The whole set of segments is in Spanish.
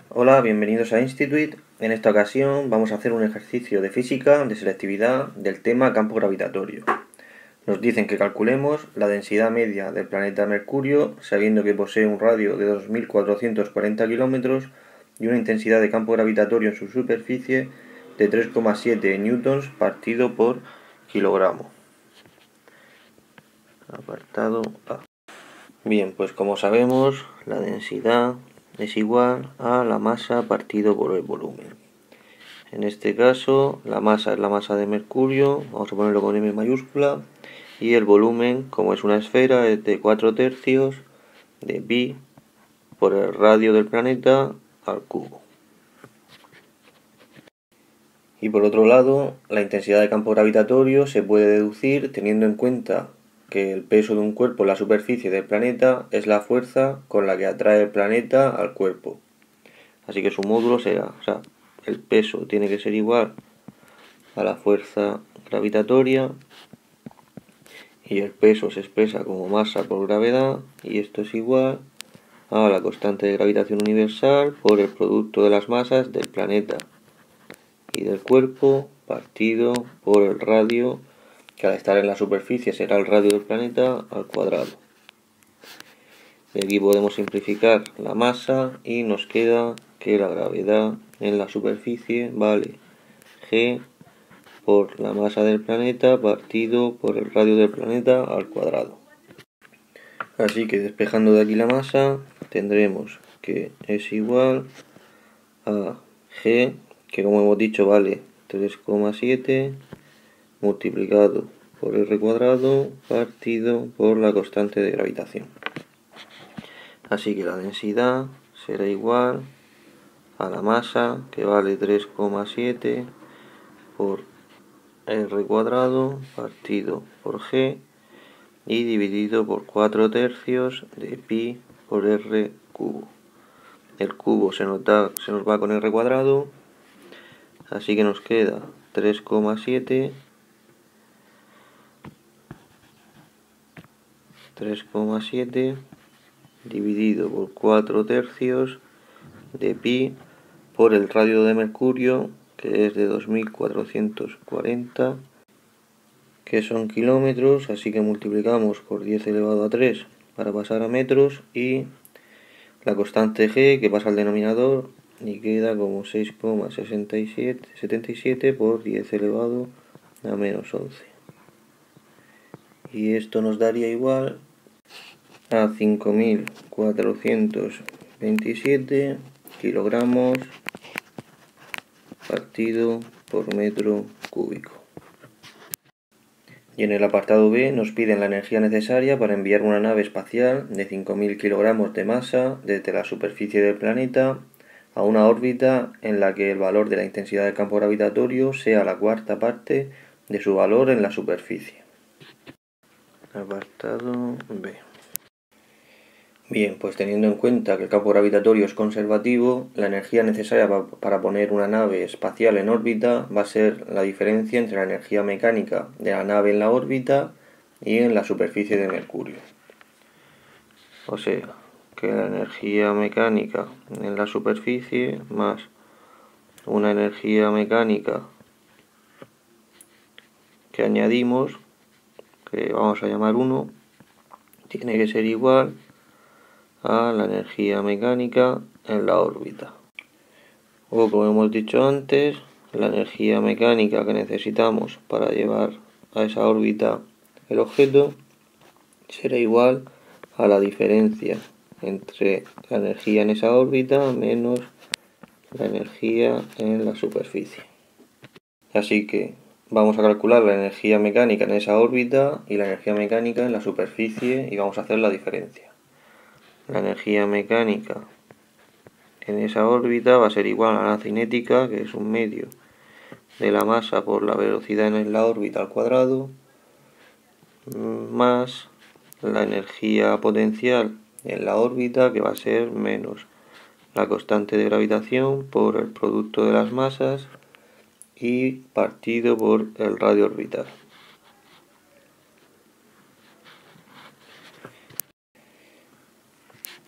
Hola, bienvenidos a Institute. En esta ocasión vamos a hacer un ejercicio de física de selectividad del tema campo gravitatorio. Nos dicen que calculemos la densidad media del planeta Mercurio, sabiendo que posee un radio de 2.440 kilómetros y una intensidad de campo gravitatorio en su superficie de 3,7 newtons partido por kilogramo. Apartado A. Bien, pues como sabemos, la densidad es igual a la masa partido por el volumen. En este caso, la masa es la masa de Mercurio, vamos a ponerlo con M mayúscula, y el volumen, como es una esfera, es de 4/3 de pi por el radio del planeta al cubo. Y por otro lado, la intensidad de campo gravitatorio se puede deducir teniendo en cuenta que el peso de un cuerpo en la superficie del planeta es la fuerza con la que atrae el planeta al cuerpo. Así que su módulo será, el peso tiene que ser igual a la fuerza gravitatoria y el peso se expresa como masa por gravedad y esto es igual a la constante de gravitación universal por el producto de las masas del planeta y del cuerpo partido por el radio, que al estar en la superficie será el radio del planeta al cuadrado. De aquí podemos simplificar la masa y nos queda que la gravedad en la superficie vale G por la masa del planeta partido por el radio del planeta al cuadrado. Así que despejando de aquí la masa tendremos que es igual a G, que como hemos dicho vale 3,7 multiplicado por R cuadrado partido por la constante de gravitación. Así que la densidad será igual a la masa, que vale 3,7 por R cuadrado partido por G y dividido por 4/3 de pi por R cubo. El cubo se nos va con R cuadrado, así que nos queda 3,7 dividido por 4/3 de pi por el radio de Mercurio, que es de 2.440, que son kilómetros, así que multiplicamos por 10 elevado a 3 para pasar a metros y la constante G que pasa al denominador y queda como 6,77 por 10 elevado a menos 11. Y esto nos daría igual a 5.427 kilogramos partido por metro cúbico. Y en el apartado B nos piden la energía necesaria para enviar una nave espacial de 5.000 kilogramos de masa desde la superficie del planeta a una órbita en la que el valor de la intensidad del campo gravitatorio sea la cuarta parte de su valor en la superficie. Apartado B. Bien, pues teniendo en cuenta que el campo gravitatorio es conservativo, la energía necesaria para poner una nave espacial en órbita va a ser la diferencia entre la energía mecánica de la nave en la órbita y en la superficie de Mercurio. O sea, que la energía mecánica en la superficie más una energía mecánica que añadimos, que vamos a llamar 1, tiene que ser igual a la energía mecánica en la órbita. O como hemos dicho antes, la energía mecánica que necesitamos para llevar a esa órbita el objeto será igual a la diferencia entre la energía en esa órbita menos la energía en la superficie. Así que vamos a calcular la energía mecánica en esa órbita y la energía mecánica en la superficie y vamos a hacer la diferencia. La energía mecánica en esa órbita va a ser igual a la cinética, que es un medio de la masa por la velocidad en la órbita al cuadrado, más la energía potencial en la órbita, que va a ser menos la constante de gravitación por el producto de las masas y partido por el radio orbital.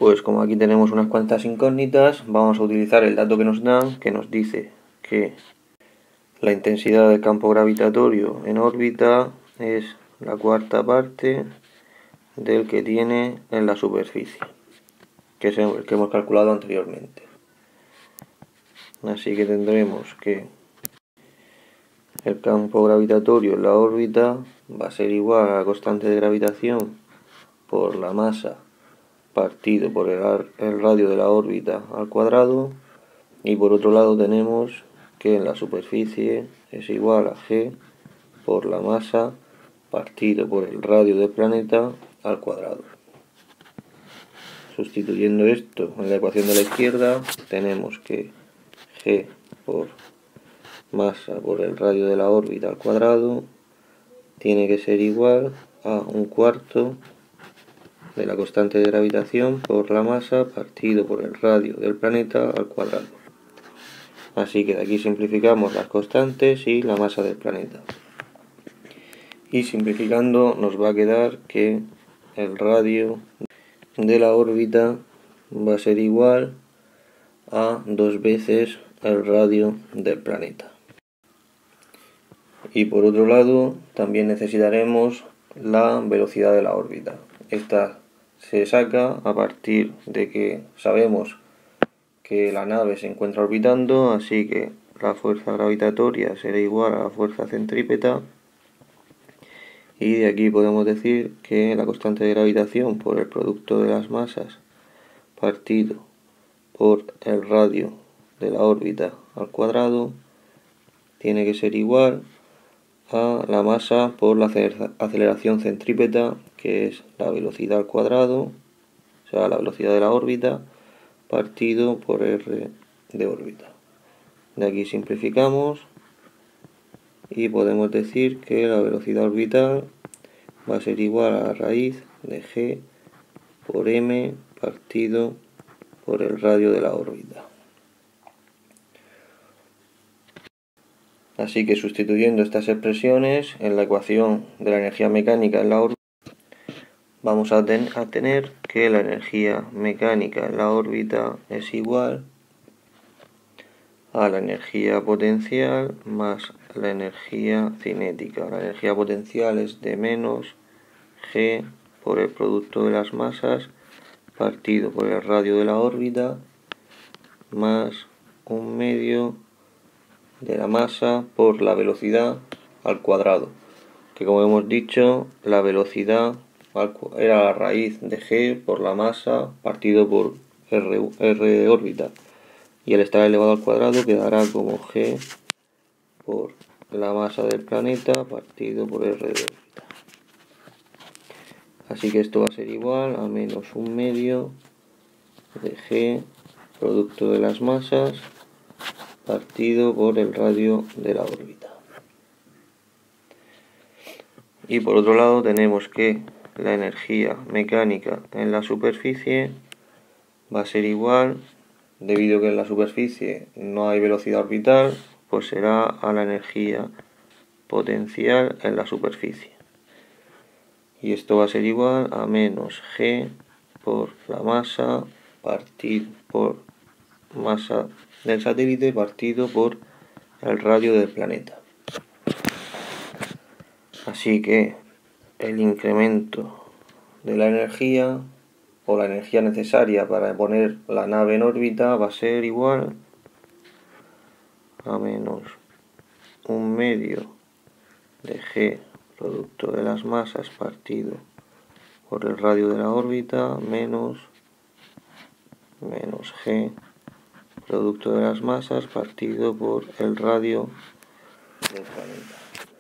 Pues como aquí tenemos unas cuantas incógnitas, vamos a utilizar el dato que nos dan, que nos dice que la intensidad del campo gravitatorio en órbita es la cuarta parte del que tiene en la superficie, que es el que hemos calculado anteriormente. Así que tendremos que el campo gravitatorio en la órbita va a ser igual a la constante de gravitación por la masa partido por el radio de la órbita al cuadrado, y por otro lado tenemos que en la superficie es igual a g por la masa partido por el radio del planeta al cuadrado. Sustituyendo esto en la ecuación de la izquierda, tenemos que g por masa por el radio de la órbita al cuadrado tiene que ser igual a un cuarto de la constante de gravitación por la masa partido por el radio del planeta al cuadrado. Así que de aquí simplificamos las constantes y la masa del planeta. Y simplificando nos va a quedar que el radio de la órbita va a ser igual a 2 veces el radio del planeta. Y por otro lado también necesitaremos la velocidad de la órbita. Esta se saca a partir de que sabemos que la nave se encuentra orbitando, así que la fuerza gravitatoria será igual a la fuerza centrípeta, y de aquí podemos decir que la constante de gravitación por el producto de las masas partido por el radio de la órbita al cuadrado tiene que ser igual a la masa por la aceleración centrípeta, que es la velocidad al cuadrado, o sea, la velocidad de la órbita, partido por r de órbita. De aquí simplificamos y podemos decir que la velocidad orbital va a ser igual a la raíz de g por m partido por el radio de la órbita. Así que sustituyendo estas expresiones en la ecuación de la energía mecánica en la órbita, vamos a tener que la energía mecánica en la órbita es igual a la energía potencial más la energía cinética. La energía potencial es de menos g por el producto de las masas partido por el radio de la órbita más 1/2 de la masa por la velocidad al cuadrado, que como hemos dicho, la velocidad era la raíz de g por la masa partido por r de órbita, y al estar elevado al cuadrado quedará como g por la masa del planeta partido por r de órbita. Así que esto va a ser igual a menos 1/2 de g producto de las masas partido por el radio de la órbita. Y por otro lado tenemos que la energía mecánica en la superficie va a ser igual, debido a que en la superficie no hay velocidad orbital, pues será a la energía potencial en la superficie. Y esto va a ser igual a menos g por la masa partido por masa del satélite partido por el radio del planeta. Así que el incremento de la energía o la energía necesaria para poner la nave en órbita va a ser igual a menos 1/2 de g producto de las masas partido por el radio de la órbita menos g producto de las masas partido por el radio del planeta.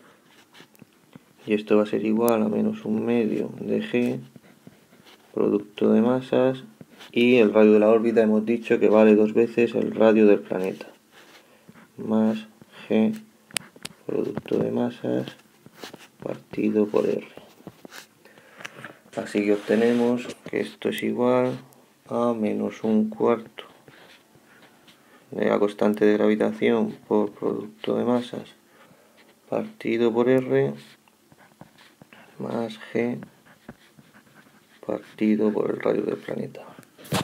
Y esto va a ser igual a menos 1/2 de g producto de masas, y el radio de la órbita hemos dicho que vale 2 veces el radio del planeta, más g producto de masas partido por r. Así que obtenemos que esto es igual a menos 1/4 de la constante de gravitación por producto de masas partido por r más g partido por el radio del planeta.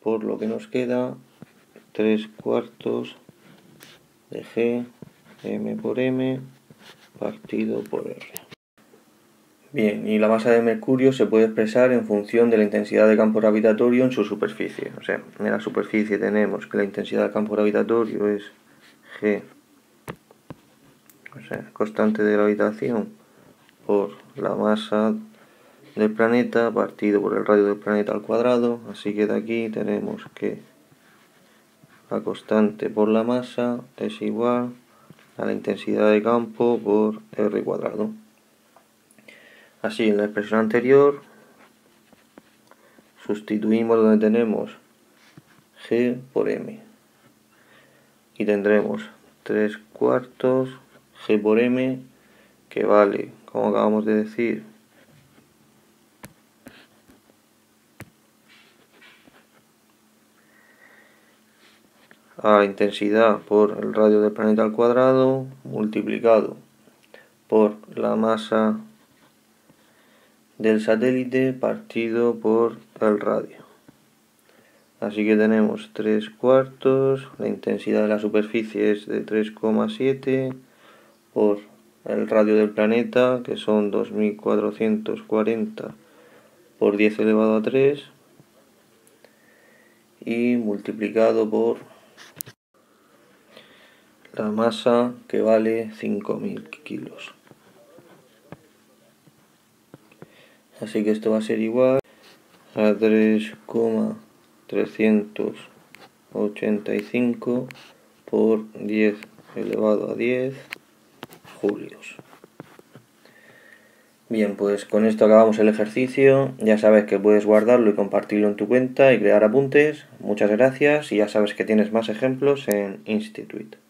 por lo que nos queda 3/4 de G, M por M, partido por R. Bien, y la masa de mercurio se puede expresar en función de la intensidad de campo gravitatorio en su superficie. O sea, en la superficie tenemos que la intensidad del campo gravitatorio es G, o sea, constante de gravitación, por la masa del planeta partido por el radio del planeta al cuadrado. Así que de aquí tenemos que la constante por la masa es igual a la intensidad de campo por R cuadrado. Así, en la expresión anterior sustituimos donde tenemos G por M y tendremos 3/4 G por M, que vale, como acabamos de decir, a la intensidad por el radio del planeta al cuadrado multiplicado por la masa del satélite partido por el radio. Así que tenemos 3/4, la intensidad de la superficie es de 3,7 por el radio del planeta, que son 2440 por 10 elevado a 3, y multiplicado por la masa, que vale 5000 kilos. Así que esto va a ser igual a 3,385 por 10 elevado a 10 julios. Bien, pues con esto acabamos el ejercicio. Ya sabes que puedes guardarlo y compartirlo en tu cuenta y crear apuntes. Muchas gracias y ya sabes que tienes más ejemplos en Institute.